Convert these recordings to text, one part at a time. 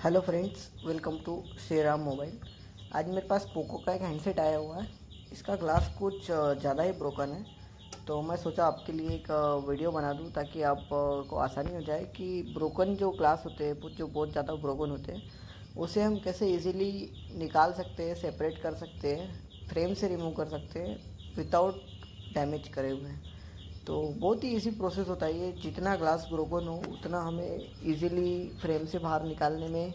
Hello friends, welcome to Shri Ram mobile. आज मेरे पास Poco का एक हैंडसेट आया हुआ है। इसका ग्लास कुछ ज़्यादा ही ब्रोकन है, तो मैं सोचा आपके लिए एक वीडियो बना दूं ताकि आप को आसानी हो जाए कि ब्रोकन जो ग्लास होते हैं, जो बहुत ज़्यादा ब्रोकन होते हैं, उसे हम कैसे इजीली निकाल सकते हैं, सेपरेट कर सकते हैं, फ्रेम से रिमूव कर सकते हैं विदाउट डैमेज करे हुए। तो बहुत ही इजी प्रोसेस होता है ये। जितना ग्लास ब्रोकन हो उतना हमें इजीली फ्रेम से बाहर निकालने में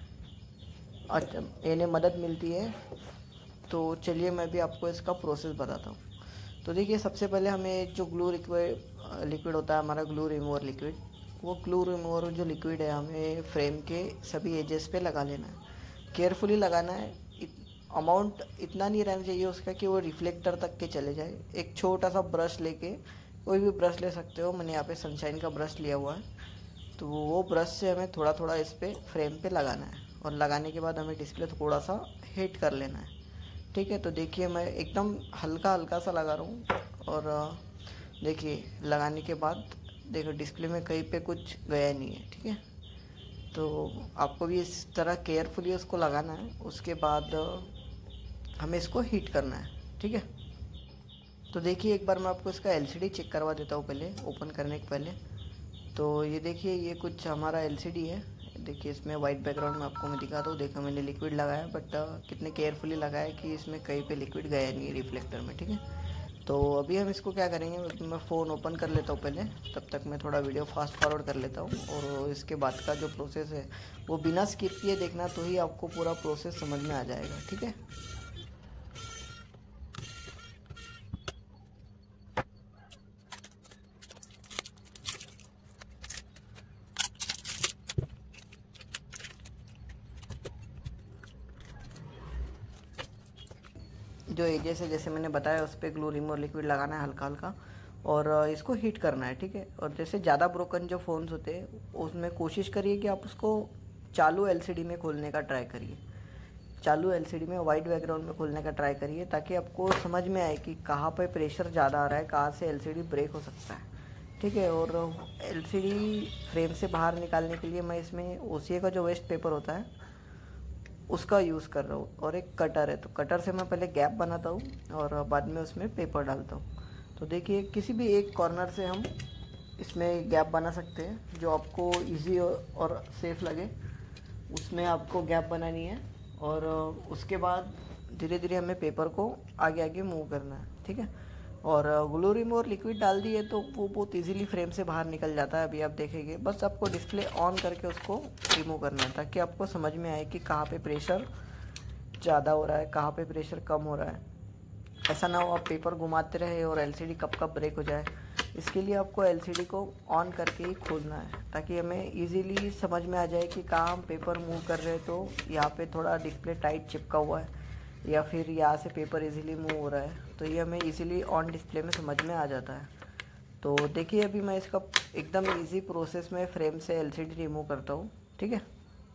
इन्हें मदद मिलती है। तो चलिए मैं भी आपको इसका प्रोसेस बताता हूँ। तो देखिए, सबसे पहले हमें जो ग्लू लिक्विड होता है, हमारा ग्लू रिमूवर लिक्विड, वो ग्लू रिमूवर जो लिक्विड है हमें फ्रेम के सभी एजेस पे लगा लेना है। केयरफुली लगाना है। अमाउंट इतना नहीं रहना चाहिए उसका कि वो रिफ्लेक्टर तक के चले जाए। एक छोटा सा ब्रश लेके, कोई भी ब्रश ले सकते हो, मैंने यहाँ पे सनशाइन का ब्रश लिया हुआ है, तो वो ब्रश से हमें थोड़ा थोड़ा इस पे फ्रेम पे लगाना है। और लगाने के बाद हमें डिस्प्ले थोड़ा सा हीट कर लेना है। ठीक है, तो देखिए मैं एकदम हल्का हल्का सा लगा रहा हूँ। और देखिए लगाने के बाद देखो डिस्प्ले में कहीं पे कुछ गया नहीं है। ठीक है, तो आपको भी इस तरह केयरफुली उसको लगाना है। उसके बाद हमें इसको हीट करना है। ठीक है, तो देखिए एक बार मैं आपको इसका एलसीडी चेक करवा देता हूँ पहले, ओपन करने के पहले। तो ये देखिए, ये कुछ हमारा एलसीडी है। देखिए इसमें वाइट बैकग्राउंड में आपको मैं दिखाता हूँ। देखो मैंने लिक्विड लगाया, बट कितने केयरफुली लगाया कि इसमें कहीं पे लिक्विड गया नहीं है रिफ्लेक्टर में। ठीक है, तो अभी हम इसको क्या करेंगे, मैं फ़ोन ओपन कर लेता हूँ पहले, तब तक मैं थोड़ा वीडियो फास्ट फॉरवर्ड कर लेता हूँ। और इसके बाद का जो प्रोसेस है वो बिना स्किप किए देखना, तो ही आपको पूरा प्रोसेस समझ में आ जाएगा। ठीक है, जो एजेस है जैसे मैंने बताया उस पर ग्लू रिमूवर लिक्विड लगाना है हल्का हल्का, और इसको हीट करना है। ठीक है, और जैसे ज़्यादा ब्रोकन जो फ़ोन्स होते हैं उसमें कोशिश करिए कि आप उसको चालू एलसीडी में खोलने का ट्राई करिए। चालू एलसीडी में वाइट बैकग्राउंड में खोलने का ट्राई करिए, ताकि आपको समझ में आए कि कहाँ पर प्रेशर ज़्यादा आ रहा है, कहाँ से एलसीडी ब्रेक हो सकता है। ठीक है, और एलसीडी फ्रेम से बाहर निकालने के लिए मैं इसमें ओसीए का जो वेस्ट पेपर होता है उसका यूज़ कर रहा हूँ, और एक कटर है। तो कटर से मैं पहले गैप बनाता हूँ और बाद में उसमें पेपर डालता हूँ। तो देखिए किसी भी एक कॉर्नर से हम इसमें गैप बना सकते हैं, जो आपको इजी और सेफ लगे उसमें आपको गैप बनानी है। और उसके बाद धीरे धीरे हमें पेपर को आगे आगे मूव करना है। ठीक है, और ग्लू रिमूवर लिक्विड डाल दिए तो वो बहुत इजीली फ्रेम से बाहर निकल जाता है। अभी आप देखेंगे, बस आपको डिस्प्ले ऑन करके उसको रिमूव करना है, ताकि आपको समझ में आए कि कहाँ पे प्रेशर ज़्यादा हो रहा है, कहाँ पे प्रेशर कम हो रहा है। ऐसा ना हो आप पेपर घुमाते रहे और एलसीडी कब कब ब्रेक हो जाए। इसके लिए आपको एलसीडी को ऑन करके ही खोलना है, ताकि हमें इजीली समझ में आ जाए कि कहाँ हम पेपर मूव कर रहे हैं, तो यहाँ पे थोड़ा डिस्प्ले टाइट चिपका हुआ है या फिर यहाँ से पेपर इजीली मूव हो रहा है, तो ये हमें इजीली ऑन डिस्प्ले में समझ में आ जाता है। तो देखिए अभी मैं इसका एकदम इजी प्रोसेस में फ्रेम से एलसीडी रिमूव करता हूँ। ठीक है,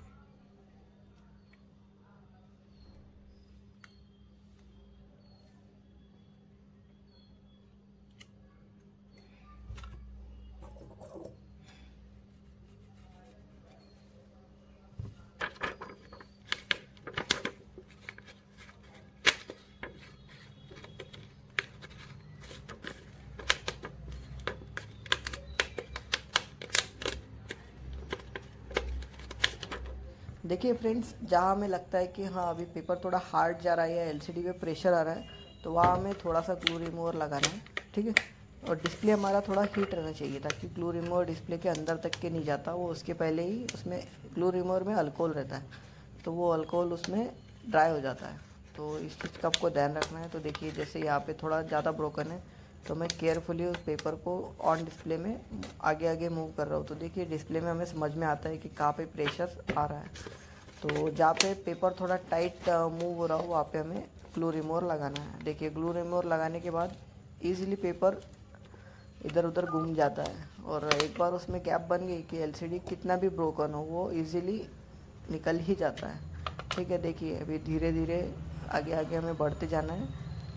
देखिए फ्रेंड्स, जहाँ हमें लगता है कि हाँ अभी पेपर थोड़ा हार्ड जा रहा है या एलसीडी पे प्रेशर आ रहा है, तो वहाँ हमें थोड़ा सा ग्लू रिमूवर लगाना है। ठीक है, और डिस्प्ले हमारा थोड़ा हीट रहना चाहिए, ताकि ग्लू रिमूवर डिस्प्ले के अंदर तक के नहीं जाता, वो उसके पहले ही उसमें ग्लू रिमूवर में अल्कोहल रहता है, तो वो अल्कोहल उसमें ड्राई हो जाता है। तो इस चीज़ का आपको ध्यान रखना है। तो देखिए जैसे यहाँ पे थोड़ा ज़्यादा ब्रोकन है, तो मैं केयरफुली उस पेपर को ऑन डिस्प्ले में आगे आगे मूव कर रहा हूँ। तो देखिए डिस्प्ले में हमें समझ में आता है कि कहाँ पे प्रेशर आ रहा है। तो जहाँ पे पेपर थोड़ा टाइट मूव हो रहा हो वहाँ पे हमें ग्लू रिमूवर लगाना है। देखिए ग्लू रिमूवर लगाने के बाद इजीली पेपर इधर उधर घूम जाता है, और एक बार उसमें गैप बन गई कि एलसीडी कितना भी ब्रोकन हो वो इजीली निकल ही जाता है। ठीक है, देखिए अभी धीरे धीरे आगे आगे हमें बढ़ते जाना है।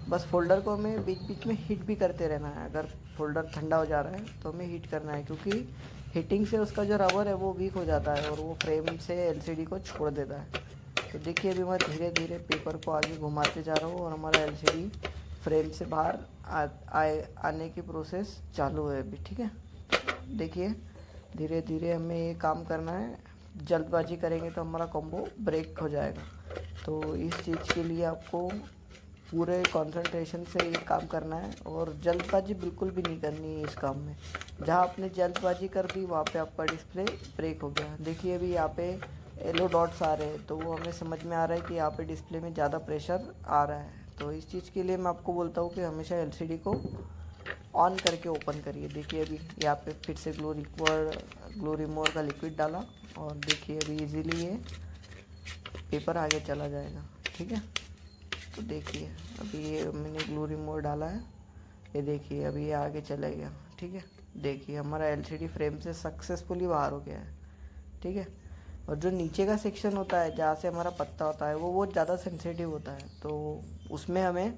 बस फोल्डर को हमें बीच बीच में हीट भी करते रहना है। अगर फोल्डर ठंडा हो जा रहा है तो हमें हीट करना है, क्योंकि हीटिंग से उसका जो रबर है वो वीक हो जाता है और वो फ्रेम से एलसीडी को छोड़ देता है। तो देखिए अभी मैं धीरे धीरे पेपर को आगे घुमाते जा रहा हूँ और हमारा एलसीडी फ्रेम से बाहर आने की प्रोसेस चालू है अभी। ठीक है, देखिए धीरे धीरे हमें ये काम करना है। जल्दबाजी करेंगे तो हमारा कॉम्बो ब्रेक हो जाएगा। तो इस चीज़ के लिए आपको पूरे कंसंट्रेशन से ये काम करना है और जल्दबाजी बिल्कुल भी नहीं करनी है इस काम में। जहाँ आपने जल्दबाजी कर दी वहाँ पे आपका डिस्प्ले ब्रेक हो गया। देखिए अभी यहाँ पे येलो डॉट्स आ रहे हैं, तो वो हमें समझ में आ रहा है कि यहाँ पे डिस्प्ले में ज़्यादा प्रेशर आ रहा है। तो इस चीज़ के लिए मैं आपको बोलता हूँ कि हमेशा एलसीडी को ऑन करके ओपन करिए। देखिए अभी यहाँ पे फिर से ग्लो रिमूवर का लिक्विड डाला और देखिए अभी इजीली ये पेपर आगे चला जाएगा। ठीक है, तो देखिए अभी ये मैंने ग्लो रिमूवर डाला है, ये देखिए अभी ये आगे चला गया। ठीक है, देखिए हमारा एलसीडी फ्रेम से सक्सेसफुली बाहर हो गया है। ठीक है, और जो नीचे का सेक्शन होता है जहाँ से हमारा पत्ता होता है वो बहुत ज़्यादा सेंसिटिव होता है, तो उसमें हमें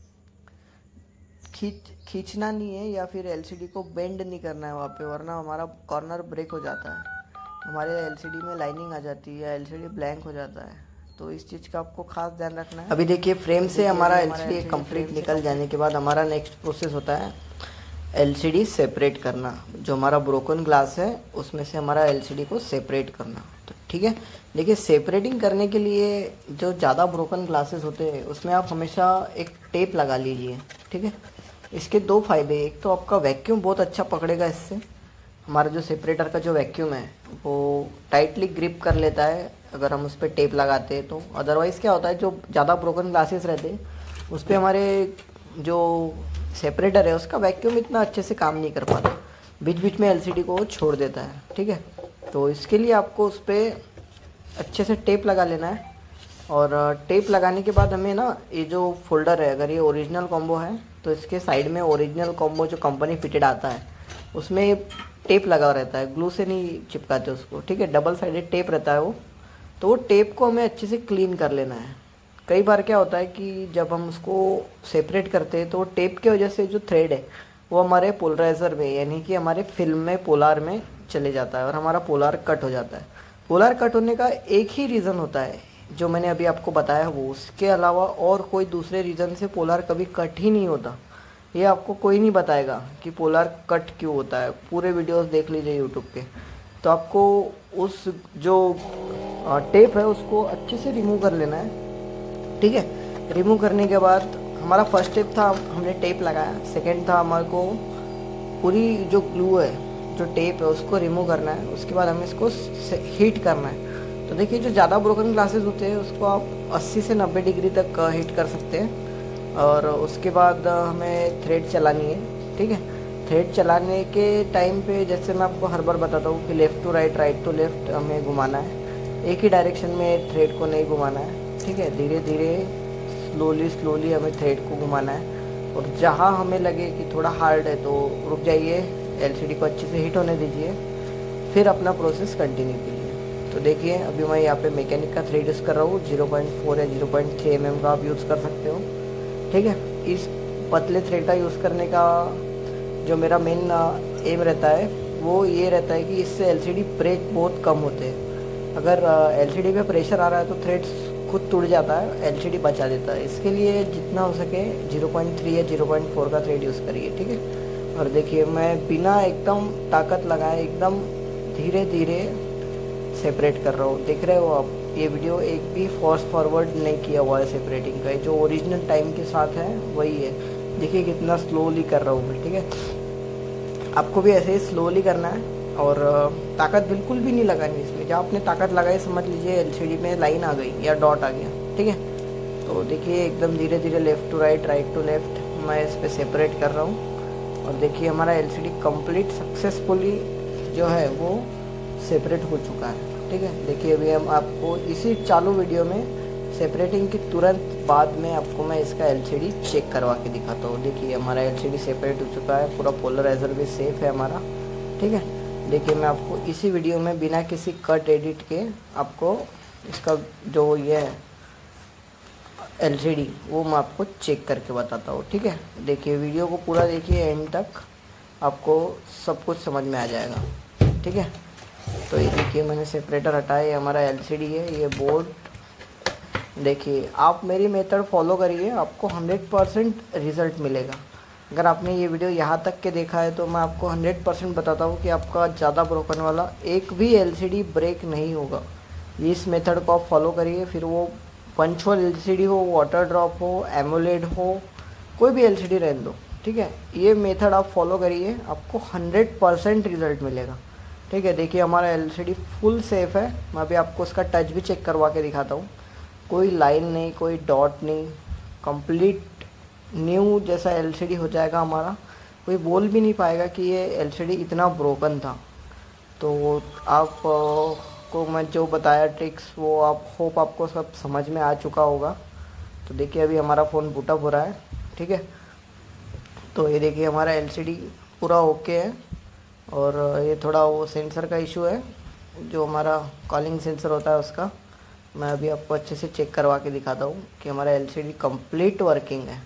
खींचना नहीं है या फिर एलसीडी को बेंड नहीं करना है वहाँ पे, वरना हमारा कॉर्नर ब्रेक हो जाता है, हमारे एलसीडी में लाइनिंग आ जाती है, एलसीडी ब्लैंक हो जाता है। तो इस चीज़ का आपको खास ध्यान रखना है। अभी देखिए फ्रेम से हमारा एलसीडी कंप्लीट निकल जाने के बाद हमारा नेक्स्ट प्रोसेस होता है एलसीडी सेपरेट करना। जो हमारा ब्रोकन ग्लास है उसमें से हमारा एलसीडी को सेपरेट करना। तो ठीक है, देखिए सेपरेटिंग करने के लिए जो ज़्यादा ब्रोकन ग्लासेस होते हैं उसमें आप हमेशा एक टेप लगा लीजिए। ठीक है, इसके दो फायदे, एक तो आपका वैक्यूम बहुत अच्छा पकड़ेगा, इससे हमारा जो सेपरेटर का जो वैक्यूम है वो टाइटली ग्रिप कर लेता है अगर हम उस पर टेप लगाते हैं तो। अदरवाइज़ क्या होता है, जो ज़्यादा ब्रोकन ग्लासेस रहते हैं उस पर हमारे जो सेपरेटर है उसका वैक्यूम इतना अच्छे से काम नहीं कर पाता, बीच बीच में एलसीडी को छोड़ देता है। ठीक है, तो इसके लिए आपको उस पर अच्छे से टेप लगा लेना है और टेप लगाने के बाद हमें ना ये जो फोल्डर है, अगर ये ओरिजिनल कॉम्बो है तो इसके साइड में ओरिजिनल कॉम्बो जो कंपनी फिटेड आता है उसमें टेप लगा रहता है, ग्लू से नहीं चिपकाते उसको। ठीक है, डबल साइडेड टेप रहता है वो, तो वो टेप को हमें अच्छे से क्लीन कर लेना है। कई बार क्या होता है कि जब हम उसको सेपरेट करते हैं तो टेप की वजह से जो थ्रेड है वो हमारे पोलराइज़र में यानी कि हमारे फिल्म में पोलार में चले जाता है और हमारा पोलार कट हो जाता है। पोलार कट होने का एक ही रीज़न होता है जो मैंने अभी आपको बताया वो, उसके अलावा और कोई दूसरे रीज़न से पोलार कभी कट ही नहीं होता। ये आपको कोई नहीं बताएगा कि पोलार कट क्यों होता है, पूरे वीडियोस देख लीजिए यूट्यूब पे। तो आपको उस जो टेप है उसको अच्छे से रिमूव कर लेना है। ठीक है, रिमूव करने के बाद हमारा फर्स्ट स्टेप था हमने टेप लगाया, सेकंड था हमारे को पूरी जो ग्लू है जो टेप है उसको रिमूव करना है, उसके बाद हमें इसको हीट करना है। तो देखिए जो ज़्यादा ब्रोकन ग्लासेस होते हैं उसको आप 80 से 90 डिग्री तक हीट कर सकते हैं और उसके बाद हमें थ्रेड चलानी है। ठीक है, थ्रेड चलाने के टाइम पे जैसे मैं आपको हर बार बताता हूँ कि left to right, right to left हमें घुमाना है, एक ही डायरेक्शन में थ्रेड को नहीं घुमाना है। ठीक है, धीरे धीरे स्लोली हमें थ्रेड को घुमाना है और जहाँ हमें लगे कि थोड़ा हार्ड है तो रुक जाइए, एलसीडी को अच्छे से हीट होने दीजिए, फिर अपना प्रोसेस कंटिन्यू कीजिए। तो देखिए अभी मैं यहाँ पे मैकेनिक का थ्रेड यूज़ कर रहा हूँ, 0.4 या 0.3 mm का आप यूज़ कर सकते हो। ठीक है, इस पतले थ्रेड का यूज़ करने का जो मेरा मेन एम रहता है वो ये रहता है कि इससे एलसीडी ब्रेक बहुत कम होते हैं। अगर एलसीडी पे प्रेशर आ रहा है तो थ्रेड्स खुद टूट जाता है, एलसीडी बचा देता है। इसके लिए जितना हो सके 0.3 या 0.4 का थ्रेड यूज़ करिए। ठीक है, और देखिए मैं बिना एकदम ताकत लगाए एकदम धीरे धीरे सेपरेट कर रहा हूँ। देख रहे हो आप, ये वीडियो एक भी फास्ट फॉरवर्ड नहीं किया हुआ है सेपरेटिंग का, जो ओरिजिनल टाइम के साथ है वही है। देखिए कितना स्लोली कर रहा हूँ मैं। ठीक है, आपको भी ऐसे ही स्लोली करना है और ताकत बिल्कुल भी नहीं लगानी इसमें। जहाँ आपने ताकत लगाई समझ लीजिए एलसीडी में लाइन आ गई या डॉट आ गया। ठीक है, तो देखिए एकदम धीरे धीरे left to right, right to left मैं इस पर सेपरेट कर रहा हूँ और देखिए हमारा एलसीडी कंप्लीट सक्सेसफुली जो है वो सेपरेट हो चुका है। ठीक है, देखिए अभी हम आपको इसी चालू वीडियो में सेपरेटिंग के तुरंत बाद में आपको मैं इसका एलसीडी चेक करवा के दिखाता हूँ। देखिए हमारा एलसीडी सेपरेट हो चुका है, पूरा पोलराइजर भी सेफ है हमारा। ठीक है, देखिए मैं आपको इसी वीडियो में बिना किसी कट एडिट के आपको इसका जो ये एलसीडी वो मैं आपको चेक करके बताता हूँ, ठीक है। देखिए वीडियो को पूरा देखिए एंड तक, आपको सब कुछ समझ में आ जाएगा, ठीक है। तो ये देखिए मैंने सेपरेटर हटाया, ये हमारा एलसीडी है, ये बोर्ड। देखिए आप मेरी मेथड फॉलो करिए, आपको 100% रिज़ल्ट मिलेगा। अगर आपने ये वीडियो यहाँ तक के देखा है तो मैं आपको 100% बताता हूँ कि आपका ज़्यादा ब्रोकन वाला एक भी एलसीडी ब्रेक नहीं होगा। इस मेथड को आप फॉलो करिए, फिर वो पंच होल एलसीडी हो, वाटर ड्रॉप हो, एमोलेड हो, कोई भी एलसीडी रहने दो, ठीक है। ये मेथड आप फॉलो करिए, आपको 100% रिज़ल्ट मिलेगा, ठीक है। देखिए हमारा एलसीडी फुल सेफ़ है। मैं अभी आपको उसका टच भी चेक करवा के दिखाता हूँ। कोई लाइन नहीं, कोई डॉट नहीं, कंप्लीट न्यू जैसा एलसीडी हो जाएगा हमारा। कोई बोल भी नहीं पाएगा कि ये एलसीडी इतना ब्रोकन था। तो आप को मैं जो बताया ट्रिक्स, वो आप होप आपको सब समझ में आ चुका होगा। तो देखिए अभी हमारा फ़ोन बूटअप हो रहा है, ठीक है। तो ये देखिए हमारा एलसीडी पूरा ओके है, और ये थोड़ा वो सेंसर का इशू है, जो हमारा कॉलिंग सेंसर होता है उसका। मैं अभी आपको अच्छे से चेक करवा के दिखाता हूँ कि हमारा एलसीडी कंप्लीट वर्किंग है,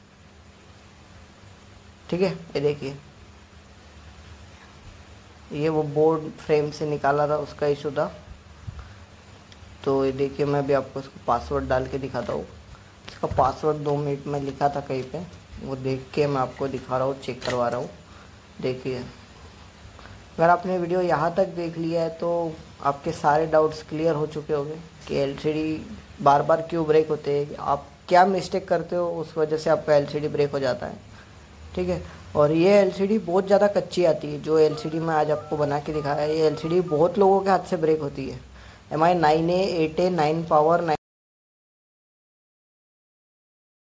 ठीक है। ये देखिए ये वो बोर्ड फ्रेम से निकाला था, उसका इशू था। तो ये देखिए मैं भी आपको इसको पासवर्ड डाल के दिखाता हूँ। इसका पासवर्ड 2 मिनट में लिखा था कहीं पे, वो देख के मैं आपको दिखा रहा हूँ, चेक करवा रहा हूँ। देखिए अगर आपने वीडियो यहाँ तक देख लिया है तो आपके सारे डाउट्स क्लियर हो चुके होंगे कि एलसीडी बार बार क्यों ब्रेक होते हैं, आप क्या मिस्टेक करते हो उस वजह से आपका एलसीडी ब्रेक हो जाता है, ठीक है। और ये एलसीडी बहुत ज़्यादा कच्ची आती है। जो एलसीडी मैं आज आपको बना के दिखाया है, ये एलसीडी बहुत लोगों के हाथ से ब्रेक होती है। MI 9A 8A 9 power 9